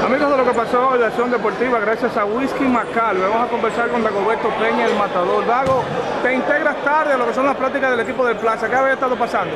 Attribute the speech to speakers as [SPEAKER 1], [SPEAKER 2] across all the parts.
[SPEAKER 1] Amigos de Lo que pasó en la Acción Deportiva, gracias a Whisky Macal, vamos a conversar con Dagoberto Peña, el matador. Dago, te integras tarde a lo que son las prácticas del equipo del Plaza. ¿Qué había estado pasando?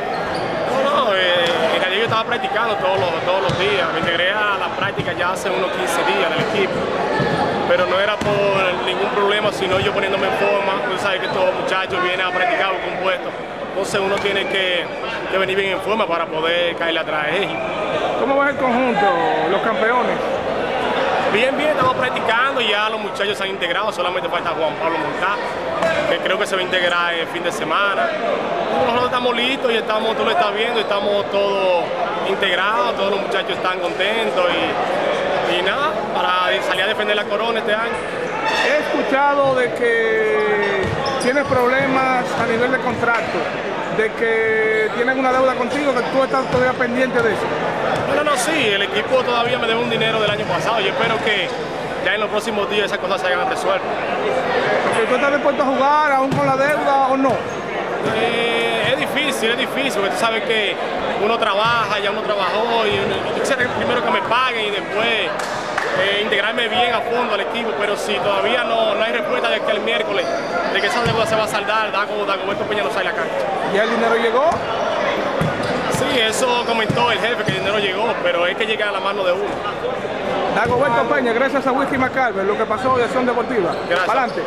[SPEAKER 2] En realidad yo estaba practicando todos los días. Me integré a la práctica ya hace unos 15 días del equipo. Pero no era por ningún problema, sino yo poniéndome en forma. Tú sabes que todos los muchachos vienen a practicar compuesto. Entonces uno tiene que venir bien en forma para poder caerle atrás a ellos.
[SPEAKER 1] ¿Cómo va el conjunto, los campeones?
[SPEAKER 2] Bien, estamos practicando, ya los muchachos se han integrado, solamente falta Juan Pablo Montá, que creo que se va a integrar el fin de semana. Nosotros estamos listos y tú lo estás viendo, estamos todos integrados, todos los muchachos están contentos y nada, para salir a defender la corona este año.
[SPEAKER 1] He escuchado de que tienes problemas a nivel de contrato, de que tienen una deuda contigo, que tú estás todavía pendiente de eso.
[SPEAKER 2] No, sí, el equipo todavía me debe un dinero del año pasado. Yo espero que ya en los próximos días esas cosas se hayan resuelto.
[SPEAKER 1] ¿Tú estás dispuesto a jugar aún con la deuda o no?
[SPEAKER 2] Es difícil, porque tú sabes que uno trabaja, ya uno trabajó y yo quisiera primero que me paguen y después integrarme bien a fondo al equipo, pero si todavía no hay respuesta de que el miércoles, de que esa deuda se va a saldar, Dagoberto Peña no sale a la cancha.
[SPEAKER 1] ¿Ya el dinero llegó?
[SPEAKER 2] Sí, eso comentó el jefe, que el dinero llegó, pero es que llega a la mano de uno.
[SPEAKER 1] Dagoberto Peña, gracias a Whisky Macal, Lo que pasó en Acción Deportiva.
[SPEAKER 2] Gracias.
[SPEAKER 1] Adelante.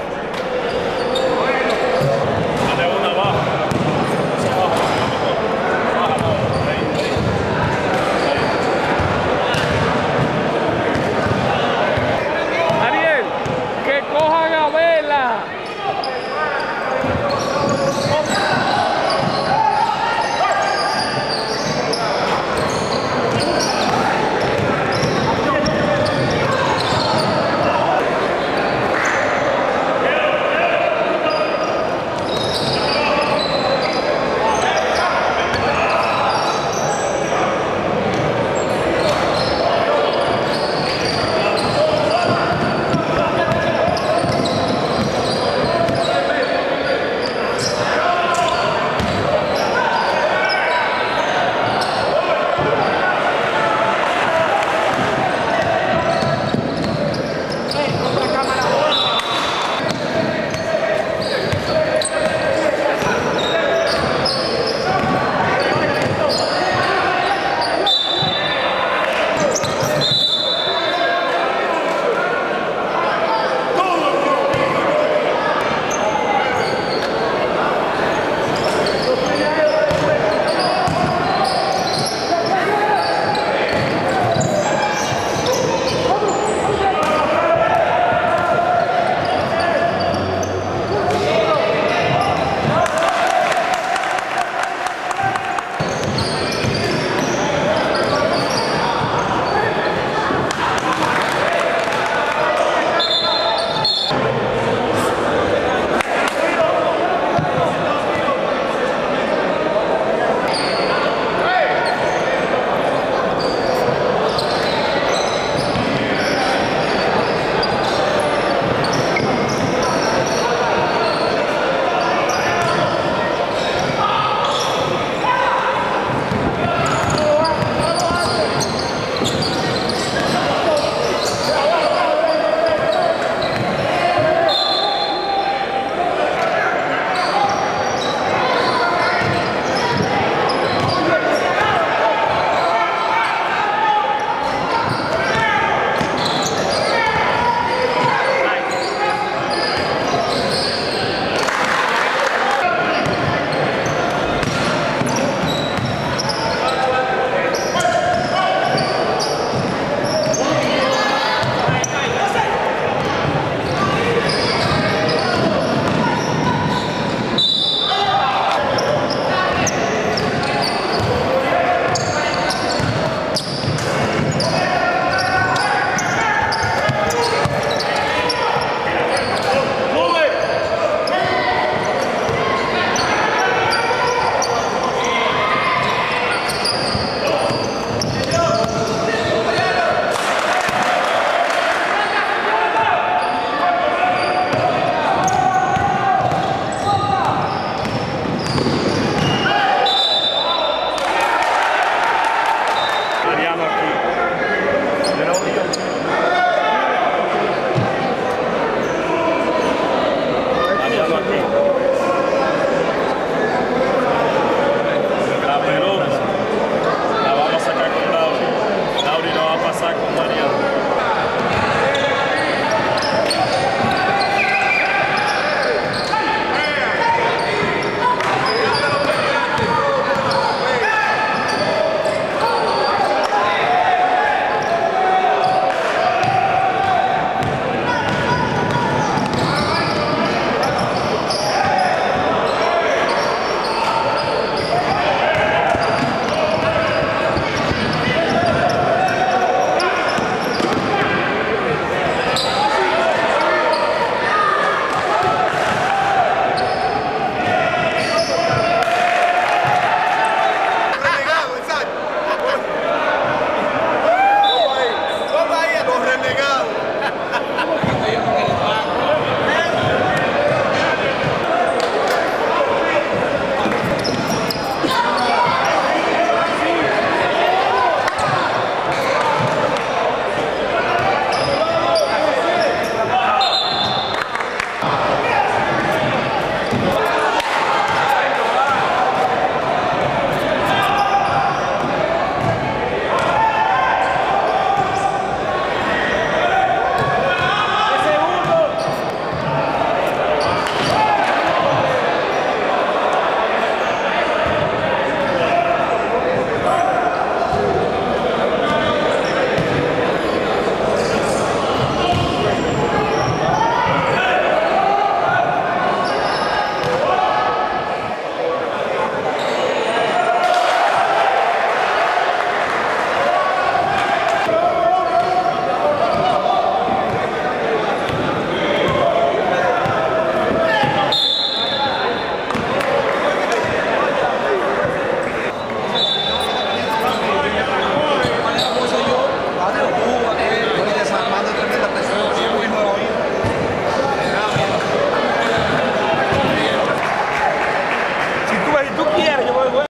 [SPEAKER 1] Ariel, que cojan a Vela.
[SPEAKER 2] odio.